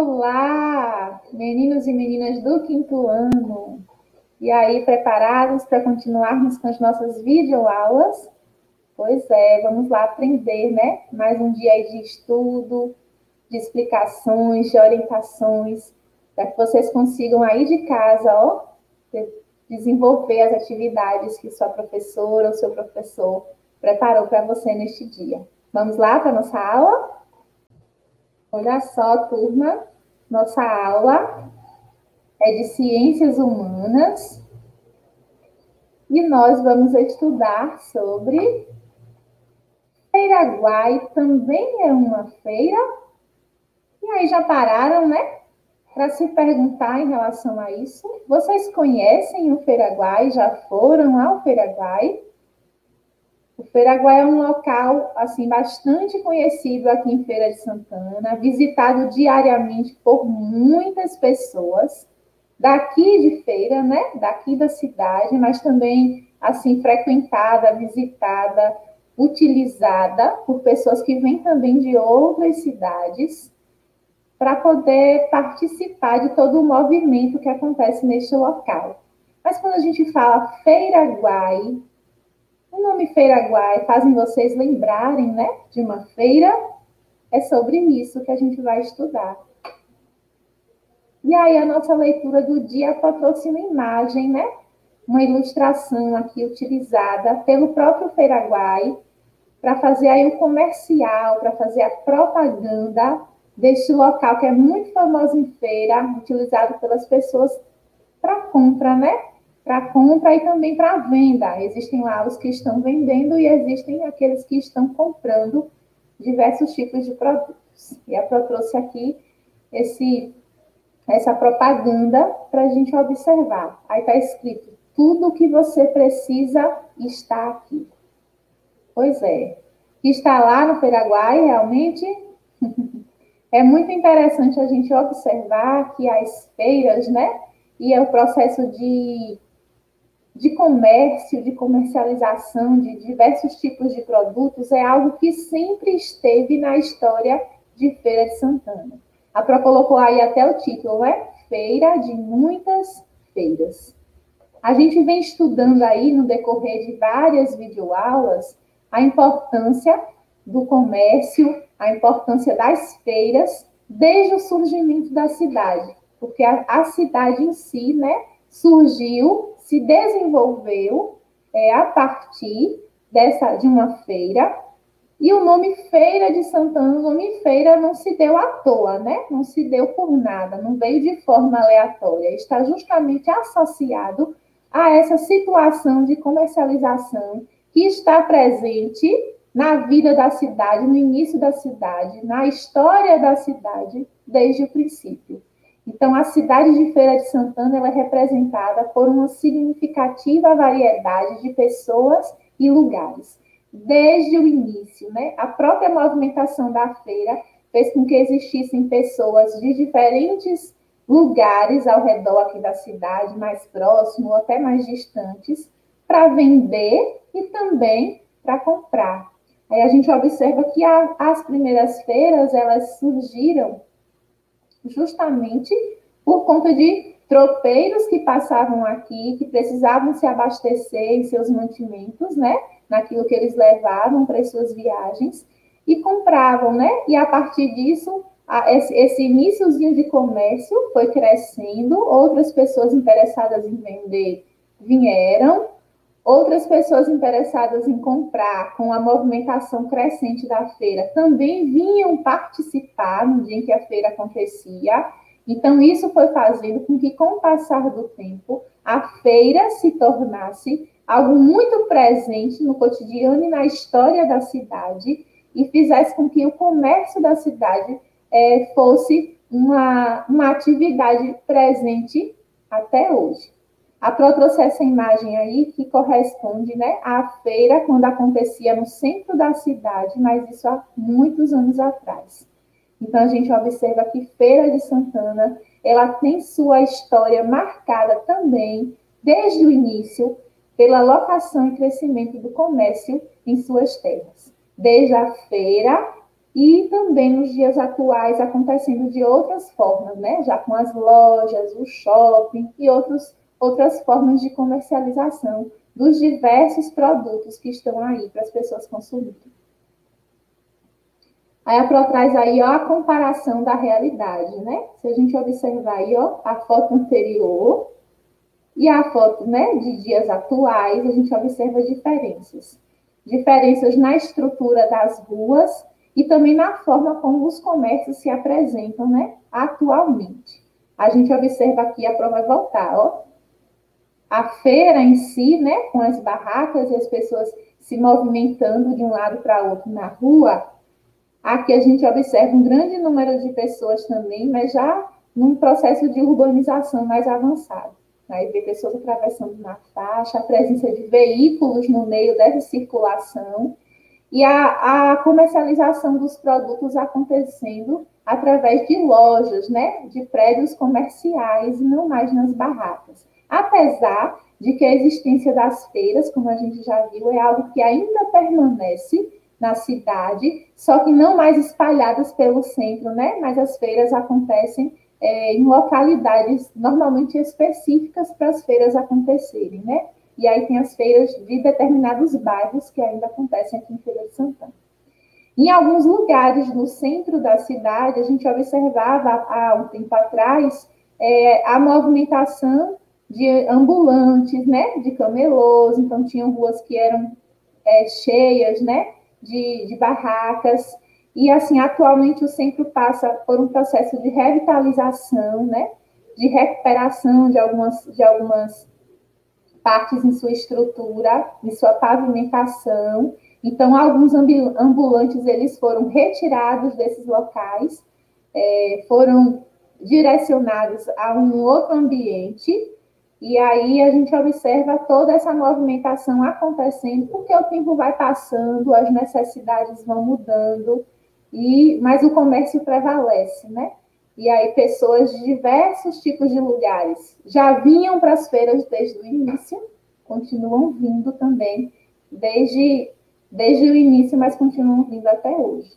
Olá, meninos e meninas do quinto ano. E aí, preparados para continuarmos com as nossas videoaulas? Pois é, vamos lá aprender, né? Mais um dia aí de estudo, de explicações, de orientações, para que vocês consigam aí de casa, ó, desenvolver as atividades que sua professora ou seu professor preparou para você neste dia. Vamos lá para a nossa aula? Olha só, turma, nossa aula é de Ciências Humanas e nós vamos estudar sobre Feiraguai. Também é uma feira? E aí já pararam, né? Para se perguntar em relação a isso. Vocês conhecem o Feiraguai? Já foram ao Feiraguai? O Feiraguai é um local assim bastante conhecido aqui em Feira de Santana, visitado diariamente por muitas pessoas daqui de Feira, né? Daqui da cidade, mas também assim frequentada, visitada, utilizada por pessoas que vêm também de outras cidades para poder participar de todo o movimento que acontece neste local. Mas quando a gente fala Feiraguai, o nome Feiraguai fazem vocês lembrarem, né, de uma feira? É sobre isso que a gente vai estudar. E aí a nossa leitura do dia trouxe uma imagem, né? Uma ilustração aqui utilizada pelo próprio Feiraguai para fazer aí o comercial, para fazer a propaganda deste local que é muito famoso em feira, utilizado pelas pessoas para compra, né? Para compra e também para venda. Existem lá os que estão vendendo e existem aqueles que estão comprando diversos tipos de produtos. E a Pro trouxe aqui essa propaganda para a gente observar. Aí está escrito, tudo o que você precisa está aqui. Pois é. Está lá no Feiraguai, realmente. É muito interessante a gente observar que as feiras, né? E é o processo de comércio, de comercialização de diversos tipos de produtos é algo que sempre esteve na história de Feira de Santana. A Pro colocou aí até o título, né? Feira de muitas feiras. A gente vem estudando aí no decorrer de várias videoaulas a importância do comércio, a importância das feiras desde o surgimento da cidade, porque a cidade em si, né, surgiu, se desenvolveu a partir de uma feira. E o nome Feira de Santana, o nome Feira não se deu à toa, né? Não se deu por nada, não veio de forma aleatória. Está justamente associado a essa situação de comercialização que está presente na vida da cidade, no início da cidade, na história da cidade, desde o princípio. Então, a cidade de Feira de Santana ela é representada por uma significativa variedade de pessoas e lugares. Desde o início, né? A própria movimentação da feira fez com que existissem pessoas de diferentes lugares ao redor aqui da cidade, mais próximo ou até mais distantes, para vender e também para comprar. Aí a gente observa que as primeiras feiras, elas surgiram justamente por conta de tropeiros que passavam aqui, que precisavam se abastecer em seus mantimentos, né? Naquilo que eles levavam para as suas viagens, e compravam, né? E a partir disso, esse iniciozinho de comércio foi crescendo, outras pessoas interessadas em vender vieram, outras pessoas interessadas em comprar, com a movimentação crescente da feira, também vinham participar no dia em que a feira acontecia. Então, isso foi fazendo com que, com o passar do tempo, a feira se tornasse algo muito presente no cotidiano e na história da cidade e fizesse com que o comércio da cidade fosse uma atividade presente até hoje. A Pro trouxe essa imagem aí que corresponde, né, à feira quando acontecia no centro da cidade, mas isso há muitos anos atrás. Então, a gente observa que Feira de Santana, ela tem sua história marcada também, desde o início, pela locação e crescimento do comércio em suas terras. Desde a feira, e também nos dias atuais acontecendo de outras formas, né? Já com as lojas, o shopping e outras formas de comercialização dos diversos produtos que estão aí para as pessoas consumirem. Aí a Pro traz aí, ó, a comparação da realidade, né? Se a gente observar aí, ó, a foto anterior e a foto, né, de dias atuais, a gente observa diferenças. Diferenças na estrutura das ruas e também na forma como os comércios se apresentam, né, atualmente. A gente observa aqui, a Pro vai voltar, ó, a feira em si, né, com as barracas e as pessoas se movimentando de um lado para outro na rua. Aqui a gente observa um grande número de pessoas também, mas já num processo de urbanização mais avançado. Aí vê pessoas atravessando na faixa, a presença de veículos no meio dessa circulação e a comercialização dos produtos acontecendo através de lojas, né, de prédios comerciais e não mais nas barracas. Apesar de que a existência das feiras, como a gente já viu, é algo que ainda permanece na cidade, só que não mais espalhadas pelo centro, né? Mas as feiras acontecem em localidades normalmente específicas para as feiras acontecerem, né? E aí tem as feiras de determinados bairros que ainda acontecem aqui em Feira de Santana. Em alguns lugares no centro da cidade, a gente observava há um tempo atrás a movimentação de ambulantes, né? De camelôs, então tinham ruas que eram cheias, né? De barracas. E, assim, atualmente o centro passa por um processo de revitalização, né? De recuperação de algumas partes em sua estrutura, em sua pavimentação. Então, alguns ambulantes, eles foram retirados desses locais, foram direcionados a um outro ambiente, e aí a gente observa toda essa movimentação acontecendo, porque o tempo vai passando, as necessidades vão mudando, mas o comércio prevalece, né? E aí pessoas de diversos tipos de lugares já vinham para as feiras desde o início, continuam vindo também desde o início, mas continuam vindo até hoje.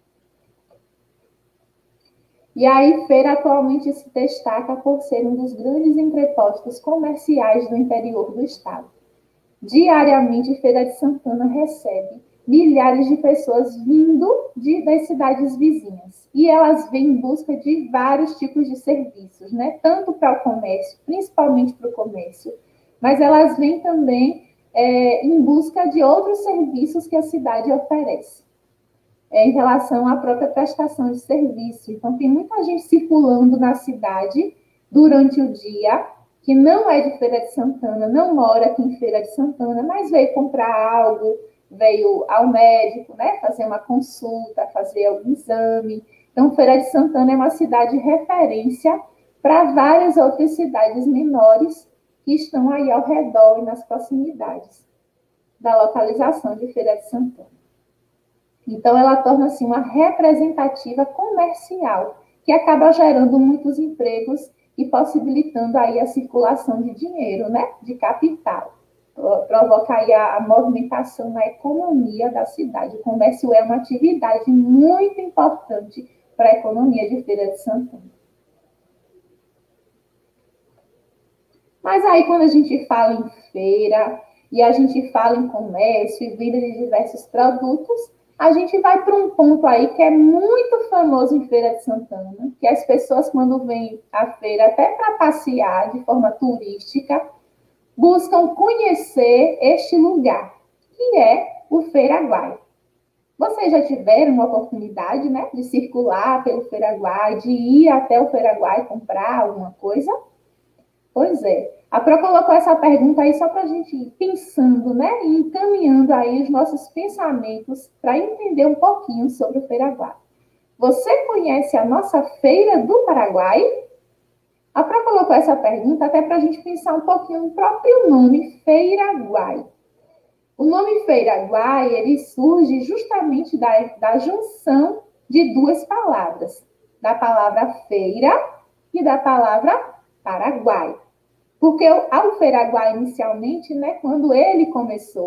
E aí, Feira atualmente se destaca por ser um dos grandes entrepostos comerciais do interior do estado. Diariamente, Feira de Santana recebe milhares de pessoas vindo das cidades vizinhas. E elas vêm em busca de vários tipos de serviços, né? Tanto para o comércio, principalmente para o comércio, mas elas vêm também em busca de outros serviços que a cidade oferece. Em relação à própria prestação de serviço. Então, tem muita gente circulando na cidade durante o dia, que não é de Feira de Santana, não mora aqui em Feira de Santana, mas veio comprar algo, veio ao médico, né, fazer uma consulta, fazer algum exame. Então, Feira de Santana é uma cidade referência para várias outras cidades menores que estão aí ao redor e nas proximidades da localização de Feira de Santana. Então, ela torna-se uma representativa comercial, que acaba gerando muitos empregos e possibilitando aí a circulação de dinheiro, né? De capital. Provoca aí a movimentação na economia da cidade. O comércio é uma atividade muito importante para a economia de Feira de Santana. Mas aí, quando a gente fala em feira e a gente fala em comércio e venda de diversos produtos, a gente vai para um ponto aí que é muito famoso em Feira de Santana, que as pessoas, quando vêm à feira, até para passear de forma turística, buscam conhecer este lugar, que é o Feiraguai. Vocês já tiveram uma oportunidade, né, de circular pelo Feiraguai, de ir até o Feiraguai comprar alguma coisa? Pois é. A Pro colocou essa pergunta aí só para a gente ir pensando, né? E encaminhando aí os nossos pensamentos para entender um pouquinho sobre o Feiraguai. Você conhece a nossa Feira do Paraguai? A Pro colocou essa pergunta até para a gente pensar um pouquinho no próprio nome Feiraguai. O nome Feiraguai, ele surge justamente da junção de duas palavras. Da palavra feira e da palavra Paraguai. Porque ao Feiraguai, inicialmente, né, quando ele começou,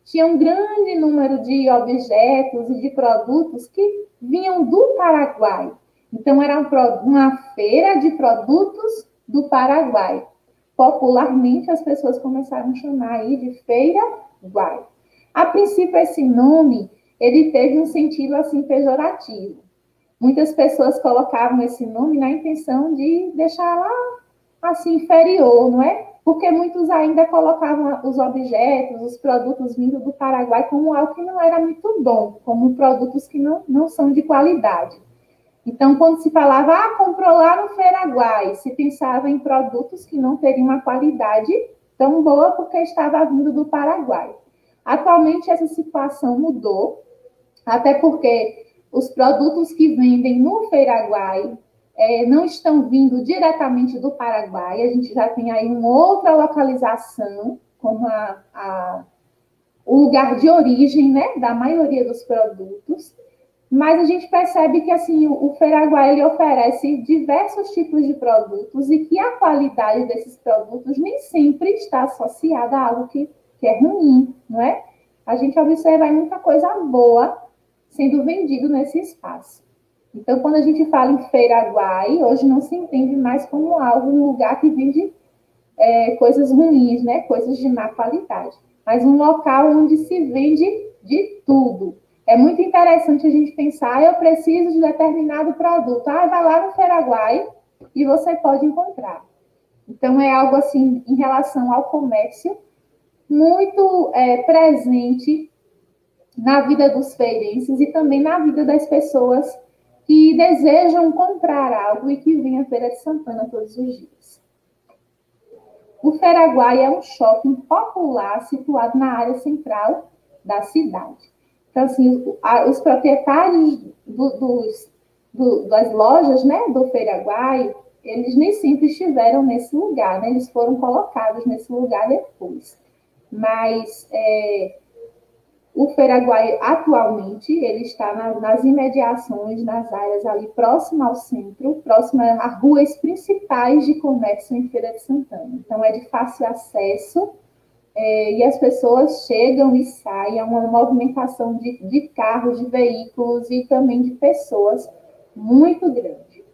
tinha um grande número de objetos e de produtos que vinham do Paraguai. Então, era uma feira de produtos do Paraguai. Popularmente, as pessoas começaram a chamar aí de Feira Guai. A princípio, esse nome, ele teve um sentido, assim, pejorativo. Muitas pessoas colocavam esse nome na intenção de deixar lá, assim, inferior, não é? Porque muitos ainda colocavam os objetos, os produtos vindo do Paraguai como algo que não era muito bom, como produtos que não são de qualidade. Então, quando se falava, comprou lá no Paraguai, se pensava em produtos que não teriam uma qualidade tão boa porque estava vindo do Paraguai. Atualmente, essa situação mudou, até porque os produtos que vendem no Paraguai não estão vindo diretamente do Paraguai, a gente já tem aí uma outra localização, como o lugar de origem, né, da maioria dos produtos, mas a gente percebe que assim, o Paraguai ele oferece diversos tipos de produtos e que a qualidade desses produtos nem sempre está associada a algo que é ruim, não é? A gente observa muita coisa boa sendo vendido nesse espaço. Então, quando a gente fala em Paraguai, hoje não se entende mais como algo, um lugar que vende coisas ruins, né? Coisas de má qualidade. Mas um local onde se vende de tudo. É muito interessante a gente pensar, eu preciso de determinado produto. Vai lá no Paraguai e você pode encontrar. Então, é algo assim, em relação ao comércio, muito presente na vida dos feirenses e também na vida das pessoas que desejam comprar algo e que vêm à Feira de Santana todos os dias. O Paraguai é um shopping popular situado na área central da cidade. Então, assim, os proprietários das lojas, né, do Paraguai, eles nem sempre estiveram nesse lugar, né? Eles foram colocados nesse lugar depois. Mas o Paraguai, atualmente, ele está nas imediações, nas áreas ali próximo ao centro, próximo às ruas principais de comércio em Feira de Santana. Então, é de fácil acesso e as pessoas chegam e saem, é uma movimentação de carros, de veículos e também de pessoas muito grande.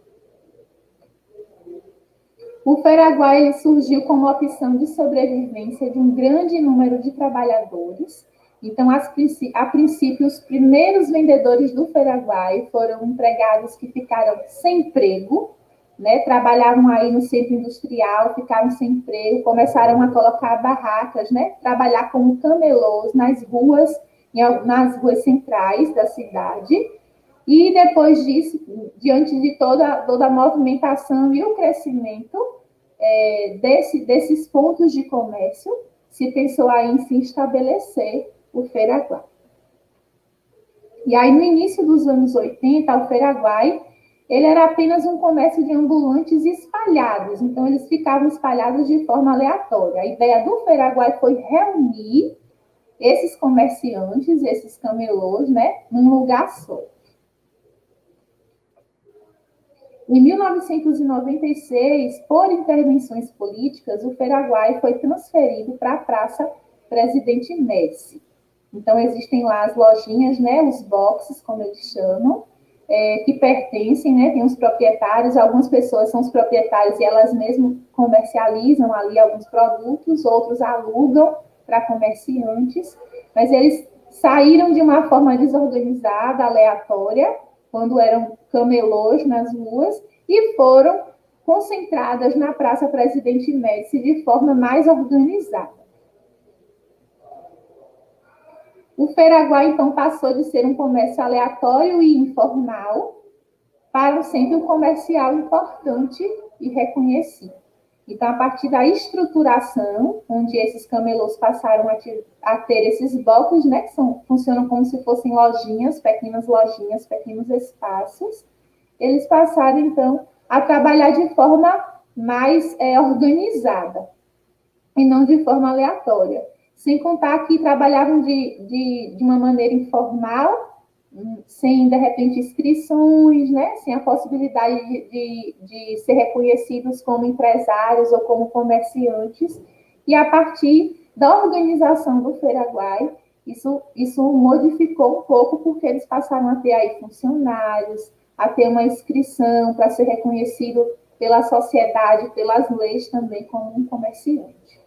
O Paraguai ele surgiu como opção de sobrevivência de um grande número de trabalhadores. Então, a princípio, os primeiros vendedores do Paraguai foram empregados que ficaram sem emprego, né? Trabalhavam aí no centro industrial, ficaram sem emprego, começaram a colocar barracas, né? Trabalhar como camelôs nas ruas centrais da cidade. E depois disso, diante de toda a movimentação e o crescimento desses pontos de comércio, se pensou aí em se estabelecer o Paraguai. E aí, no início dos anos 80, o Paraguai ele era apenas um comércio de ambulantes espalhados, então eles ficavam espalhados de forma aleatória. A ideia do Paraguai foi reunir esses comerciantes, esses camelôs, né, num lugar só. Em 1996, por intervenções políticas, o Paraguai foi transferido para a Praça Presidente Médici. Então, existem lá as lojinhas, né, os boxes, como eles chamam, que pertencem, né, tem os proprietários, algumas pessoas são os proprietários e elas mesmas comercializam ali alguns produtos, outros alugam para comerciantes, mas eles saíram de uma forma desorganizada, aleatória, quando eram camelôs nas ruas, e foram concentradas na Praça Presidente Médici de forma mais organizada. O Paraguai, então, passou de ser um comércio aleatório e informal para um centro comercial importante e reconhecido. Então, a partir da estruturação, onde esses camelôs passaram a ter esses blocos, né, que funcionam como se fossem lojinhas, pequenos espaços, eles passaram, então, a trabalhar de forma mais organizada e não de forma aleatória. Sem contar que trabalhavam de uma maneira informal, sem, de repente, inscrições, né? Sem a possibilidade de ser reconhecidos como empresários ou como comerciantes. E a partir da organização do Paraguai Isso modificou um pouco, porque eles passaram a ter aí funcionários, a ter uma inscrição para ser reconhecido pela sociedade, pelas leis também como um comerciante.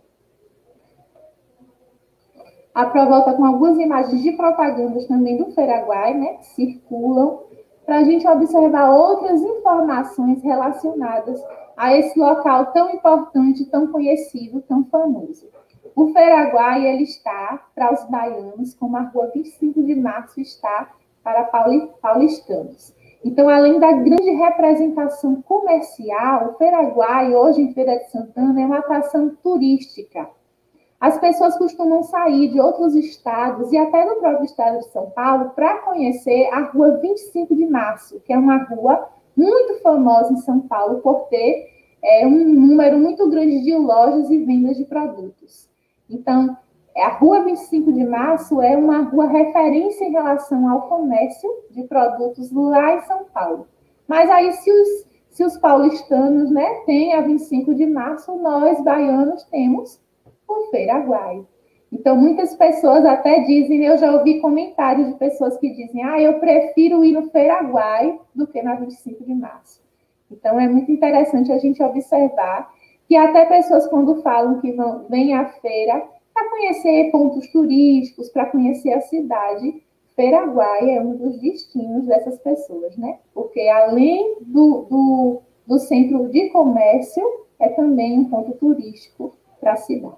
A prova volta com algumas imagens de propagandas também do Feraguai, né, que circulam, para a gente observar outras informações relacionadas a esse local tão importante, tão conhecido, tão famoso. O Feraguai, ele está para os baianos, como a Rua 25 de Março está para paulistanos. Então, além da grande representação comercial, o Feraguai, hoje em Feira de Santana, é uma atração turística. As pessoas costumam sair de outros estados e até do próprio estado de São Paulo para conhecer a Rua 25 de Março, que é uma rua muito famosa em São Paulo por ter um número muito grande de lojas e vendas de produtos. Então, a Rua 25 de Março é uma rua referência em relação ao comércio de produtos lá em São Paulo. Mas aí, se os paulistanos, né, têm a 25 de Março, nós, baianos, temos o Feraguai. Então, muitas pessoas até dizem, eu já ouvi comentários de pessoas que dizem, eu prefiro ir no Feraguai do que na 25 de Março. Então, é muito interessante a gente observar que até pessoas, quando falam que vêm à feira para conhecer pontos turísticos, para conhecer a cidade, Feraguai é um dos destinos dessas pessoas, né? Porque além do centro de comércio, é também um ponto turístico para a cidade.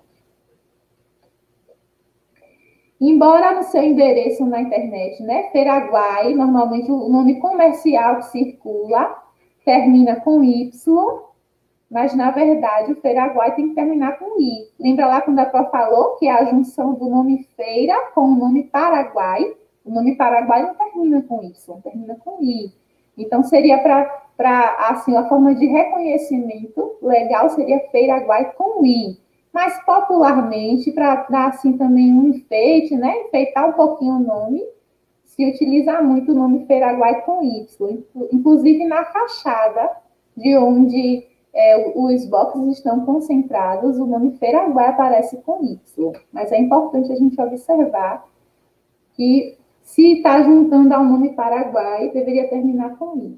Embora no seu endereço na internet, né, Feraguai, normalmente o nome comercial que circula termina com Y, mas na verdade o Feraguai tem que terminar com I. Lembra lá quando a Pró falou que é a junção do nome Feira com o nome Paraguai? O nome Paraguai não termina com Y, termina com I. Então seria assim, a forma de reconhecimento legal seria Feraguai com I. Mas popularmente, para dar assim também um enfeite, né? Enfeitar um pouquinho o nome, se utiliza muito o nome Feraguai com Y. Inclusive na fachada de onde os boxes estão concentrados, o nome Feraguai aparece com Y. Mas é importante a gente observar que se está juntando ao nome Paraguai, deveria terminar com I.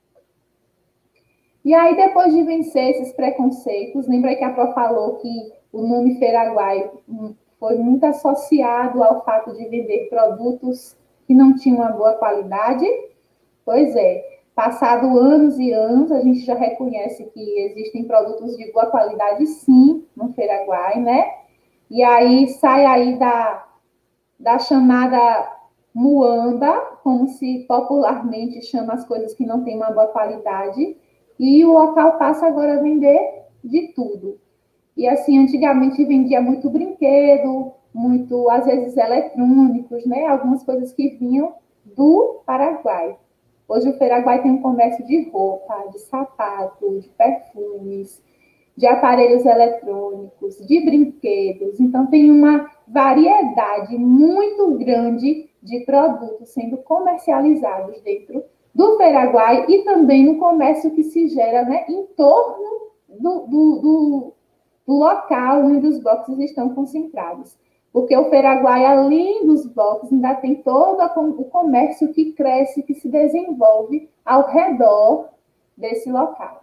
E aí, depois de vencer esses preconceitos, lembra que a Pró falou que o nome Feraguai foi muito associado ao fato de vender produtos que não tinham uma boa qualidade? Pois é, passado anos e anos, a gente já reconhece que existem produtos de boa qualidade, sim, no Feraguai, né? E aí, sai aí da chamada muamba, como se popularmente chama as coisas que não têm uma boa qualidade, e o local passa agora a vender de tudo. E assim, antigamente vendia muito brinquedo, muito, às vezes, eletrônicos, né? Algumas coisas que vinham do Paraguai. Hoje o Feraguai tem um comércio de roupa, de sapato, de perfumes, de aparelhos eletrônicos, de brinquedos. Então, tem uma variedade muito grande de produtos sendo comercializados dentro do Feraguai e também no comércio que se gera, né, em torno do local onde os boxes estão concentrados. Porque o Feraguai, além dos boxes, ainda tem todo o comércio que cresce, que se desenvolve ao redor desse local.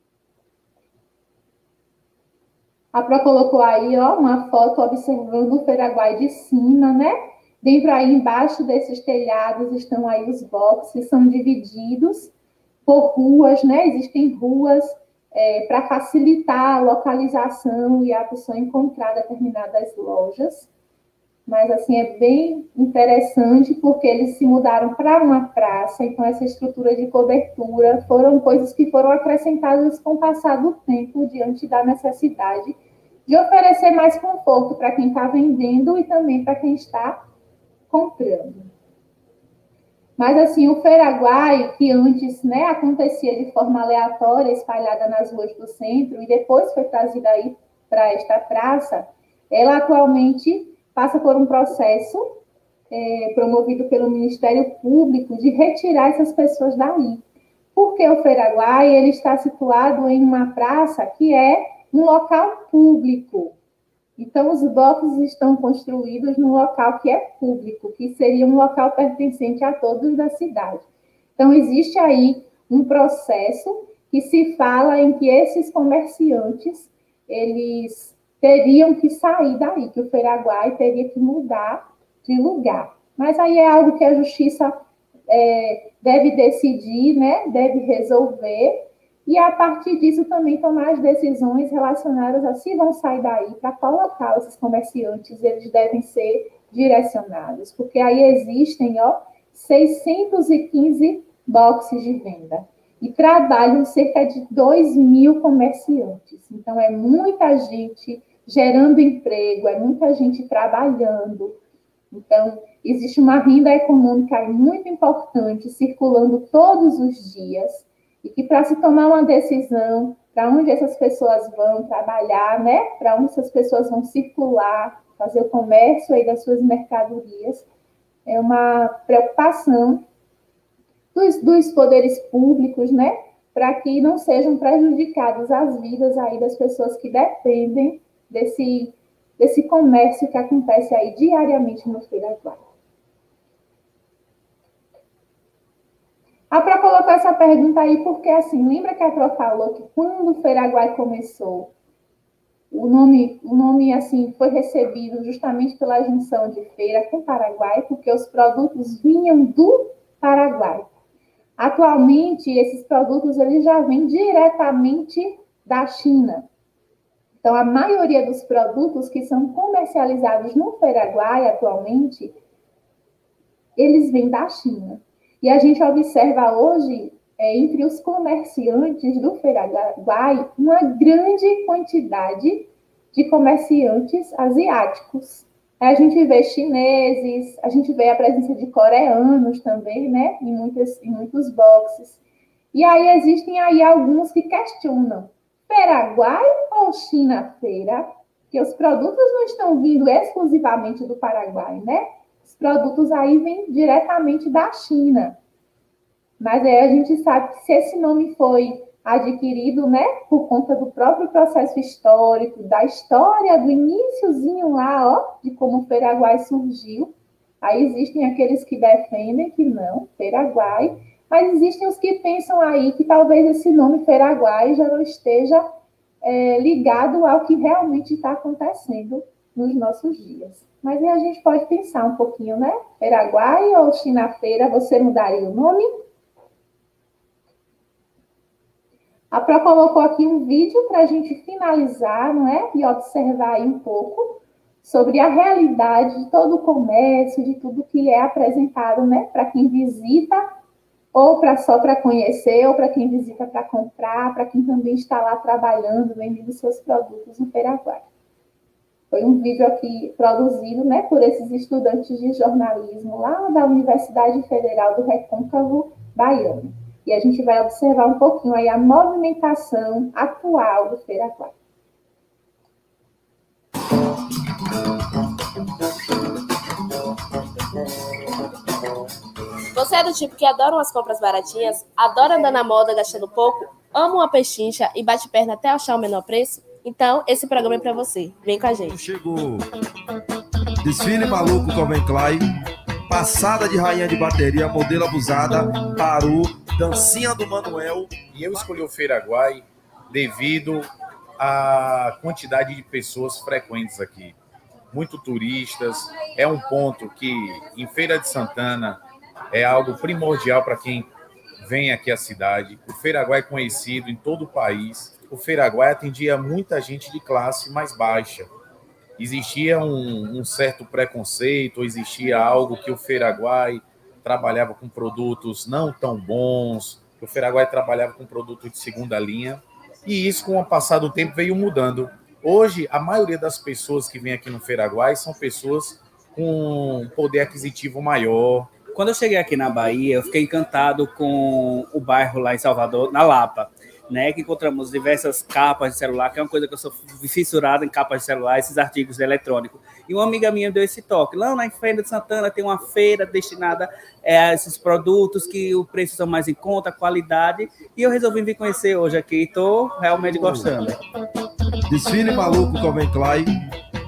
A Pró colocou aí, uma foto observando o Feraguai de cima, né? Dentro aí, embaixo desses telhados, estão aí os boxes, que são divididos por ruas, né? Existem ruas para facilitar a localização e a pessoa encontrar determinadas lojas. Mas, assim, é bem interessante porque eles se mudaram para uma praça, então essa estrutura de cobertura foram coisas que foram acrescentadas com o passar do tempo diante da necessidade de oferecer mais conforto para quem está vendendo e também para quem está comprando. Mas, assim, o Feraguai, que antes, né, acontecia de forma aleatória, espalhada nas ruas do centro, e depois foi trazida aí para esta praça, ela atualmente passa por um processo promovido pelo Ministério Público de retirar essas pessoas dali. Porque o Feraguai, ele está situado em uma praça que é um local público. Então, os boxes estão construídos num local que é público, que seria um local pertencente a todos da cidade. Então, existe aí um processo que se fala em que esses comerciantes, eles teriam que sair daí, que o Feiraguai teria que mudar de lugar. Mas aí é algo que a justiça deve decidir, né? Deve resolver, e a partir disso também tomar as decisões relacionadas a se vão sair daí, para qual local esses comerciantes eles devem ser direcionados, porque aí existem 615 boxes de venda e trabalham cerca de 2.000 comerciantes. Então, é muita gente gerando emprego, é muita gente trabalhando. Então, existe uma renda econômica muito importante circulando todos os dias, e que para se tomar uma decisão para onde essas pessoas vão trabalhar, né? Para onde essas pessoas vão circular, fazer o comércio aí das suas mercadorias, é uma preocupação dos poderes públicos, né? Para que não sejam prejudicadas as vidas aí das pessoas que dependem desse comércio que acontece aí diariamente no Feiraguai. A Pro colocou essa pergunta aí porque, assim, lembra que a Pro falou que quando o Feiraguai começou, o nome assim, foi recebido justamente pela junção de feira com Paraguai, porque os produtos vinham do Paraguai. Atualmente, esses produtos eles já vêm diretamente da China. Então, a maioria dos produtos que são comercializados no Feiraguai atualmente, eles vêm da China. E a gente observa hoje, entre os comerciantes do Feiraguai, uma grande quantidade de comerciantes asiáticos. A gente vê chineses, a gente vê a presença de coreanos também, né, em muitos boxes. E aí existem aí alguns que questionam, Feiraguai ou China-feira? Porque os produtos não estão vindo exclusivamente do Paraguai, né? Os produtos aí vêm diretamente da China. Mas aí a gente sabe que se esse nome foi adquirido, né, por conta do próprio processo histórico, da história, do iniciozinho lá, de como o Feiraguai surgiu, aí existem aqueles que defendem que não, Feiraguai, mas existem os que pensam aí que talvez esse nome Feiraguai já não esteja ligado ao que realmente está acontecendo nos nossos dias. Mas aí a gente pode pensar um pouquinho, né? Feiraguai ou China-feira, você mudaria o nome? A Pro colocou aqui um vídeo para a gente finalizar, não é? E observar aí um pouco sobre a realidade de todo o comércio, de tudo que é apresentado, né? Para quem visita, ou só para conhecer, ou para quem visita para comprar, para quem também está lá trabalhando, vendendo seus produtos no Feiraguai. Foi um vídeo aqui produzido, né, por esses estudantes de jornalismo lá da Universidade Federal do Recôncavo Baiano. E a gente vai observar um pouquinho aí a movimentação atual do Feiraguai. Você é do tipo que adora umas compras baratinhas, adora andar na moda gastando pouco, ama uma pechincha e bate perna até achar o menor preço? Então, esse programa é pra você. Vem com a gente. Chegou. Desfile maluco Calvin Klein. Passada de rainha de bateria, modelo abusada. Parou. Dancinha do Manuel. E eu escolhi o Feiraguai devido à quantidade de pessoas frequentes aqui. Muito turistas. É um ponto que, em Feira de Santana, é algo primordial para quem vem aqui à cidade. O Feiraguai é conhecido em todo o país. O Feiraguai atendia muita gente de classe mais baixa. Existia um certo preconceito, existia algo que o Feiraguai trabalhava com produtos não tão bons, que o Feiraguai trabalhava com produtos de segunda linha, e isso, com o passar do tempo, veio mudando. Hoje, a maioria das pessoas que vêm aqui no Feiraguai são pessoas com poder aquisitivo maior. Quando eu cheguei aqui na Bahia, eu fiquei encantado com o bairro lá em Salvador, na Lapa, né, que encontramos diversas capas de celular, que é uma coisa que eu sou fissurado em capas de celular, esses artigos eletrônicos. E uma amiga minha deu esse toque. Lá na Feira de Santana tem uma feira destinada a esses produtos que o preço são mais em conta, a qualidade, e eu resolvi vir conhecer hoje aqui e estou realmente gostando. Desfile maluco Calvin Klein.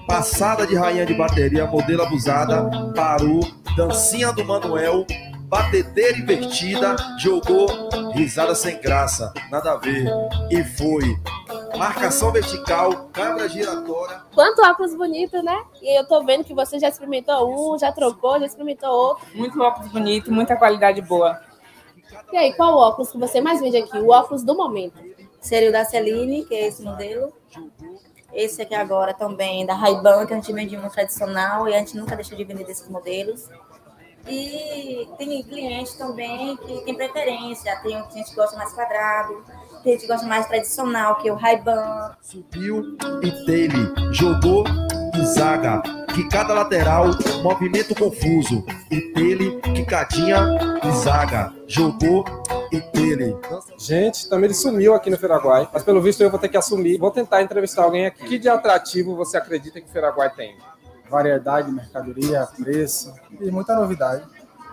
passada de rainha de bateria, modelo abusada, parou, dancinha do Manuel, batedeira invertida, jogou, risada sem graça, nada a ver, e foi. Marcação vertical, câmera giratória. Quanto óculos bonito, né? E eu tô vendo que você já experimentou um, já trocou, já experimentou outro. Muito óculos bonito, muita qualidade boa. E aí, qual óculos que você mais vende aqui? O óculos do momento. Seria o da Celine, que é esse modelo. Esse aqui agora também da Ray-Ban, que a gente vende um tradicional e a gente nunca deixa de vender desses modelos. E tem cliente também que tem preferência. Tem um cliente que gosta mais quadrado, tem gente que gosta mais tradicional, que é o Ray-Ban. Subiu e dele, jogou e zaga. Quicada lateral, movimento confuso. E dele, quicadinha e zaga. Jogou e dele. Gente, Tamires sumiu aqui no Feiraguai, mas pelo visto eu vou ter que assumir. Vou tentar entrevistar alguém aqui. Que de atrativo você acredita que o Feiraguai tem? Variedade, mercadoria, preço e muita novidade.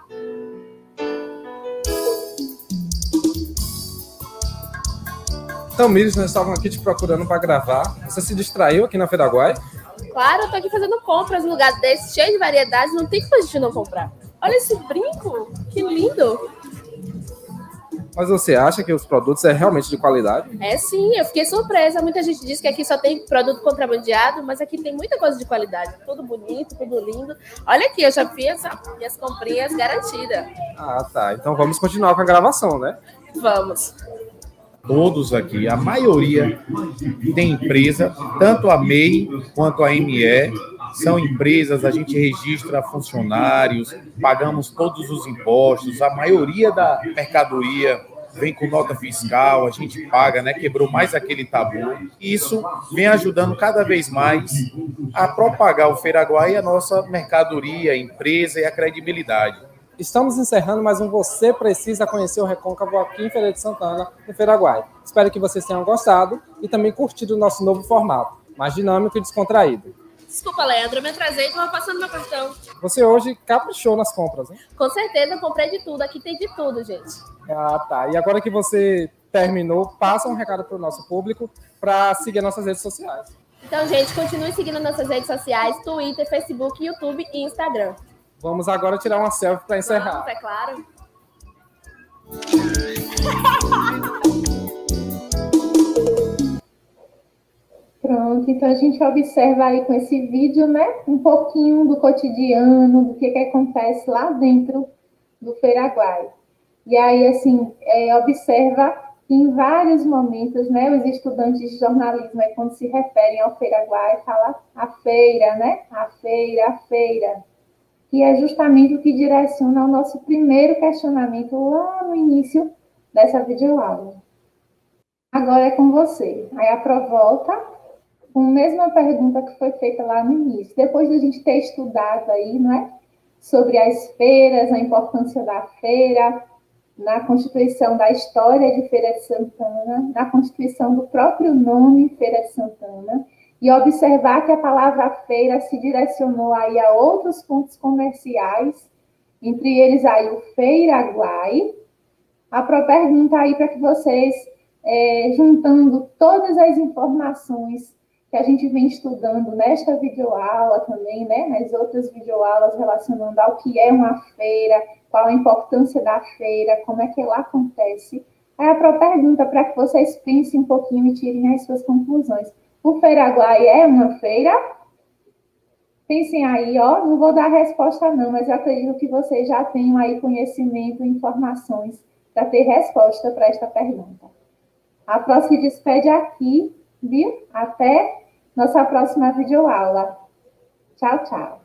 Tamires, nós estávamos aqui te procurando para gravar. Você se distraiu aqui na Feiraguai? Claro, eu tô aqui fazendo compras num lugar desse, cheio de variedades, não tem como a gente não comprar. Olha esse brinco, que lindo! Mas você acha que os produtos é realmente de qualidade? É sim, eu fiquei surpresa. Muita gente diz que aqui só tem produto contrabandeado, mas aqui tem muita coisa de qualidade. Tudo bonito, tudo lindo. Olha aqui, eu já fiz minhas comprinhas garantidas. Ah, tá. Então vamos continuar com a gravação, né? Vamos. Todos aqui, a maioria tem empresa, tanto a MEI quanto a ME, são empresas, a gente registra funcionários, pagamos todos os impostos, a maioria da mercadoria vem com nota fiscal, a gente paga, né? Quebrou mais aquele tabu. Isso vem ajudando cada vez mais a propagar o Feiraguai, a nossa mercadoria, a empresa e a credibilidade. Estamos encerrando mais um Você Precisa Conhecer o Recôncavo aqui em Feira de Santana, no Feiraguai. Espero que vocês tenham gostado e também curtido o nosso novo formato, mais dinâmico e descontraído. Desculpa, Leandro, eu me atrasei, estava passando meu cartão. Você hoje caprichou nas compras, hein? Com certeza, eu comprei de tudo. Aqui tem de tudo, gente. Ah, tá. E agora que você terminou, passa um recado para o nosso público para seguir nossas redes sociais. Então, gente, continue seguindo nossas redes sociais, Twitter, Facebook, YouTube e Instagram. Vamos agora tirar uma selfie para encerrar. Vamos, é claro. Pronto, então a gente observa aí com esse vídeo, né, um pouquinho do cotidiano, do que acontece lá dentro do Feiraguai. E aí, assim, observa que em vários momentos, né, os estudantes de jornalismo, quando se referem ao Feiraguai, falam a feira, né, a feira, que é justamente o que direciona ao nosso primeiro questionamento lá no início dessa videoaula. Agora é com você. Aí a Pro volta com a mesma pergunta que foi feita lá no início. Depois de a gente ter estudado aí, não é? Sobre as feiras, a importância da feira, na constituição da história de Feira de Santana, na constituição do próprio nome Feira de Santana, e observar que a palavra feira se direcionou aí a outros pontos comerciais, entre eles aí o Feiraguai. A própria pergunta aí para que vocês, juntando todas as informações que a gente vem estudando nesta videoaula também, né, nas outras videoaulas relacionando ao que é uma feira, qual a importância da feira, como é que ela acontece. Aí a própria pergunta para que vocês pensem um pouquinho e tirem as suas conclusões. O Feiraguai é uma feira? Pensem aí, ó, não vou dar a resposta não, mas eu acredito que vocês já tenham aí conhecimento e informações para ter resposta para esta pergunta. A próxima se despede aqui, viu? Até nossa próxima videoaula. Tchau, tchau.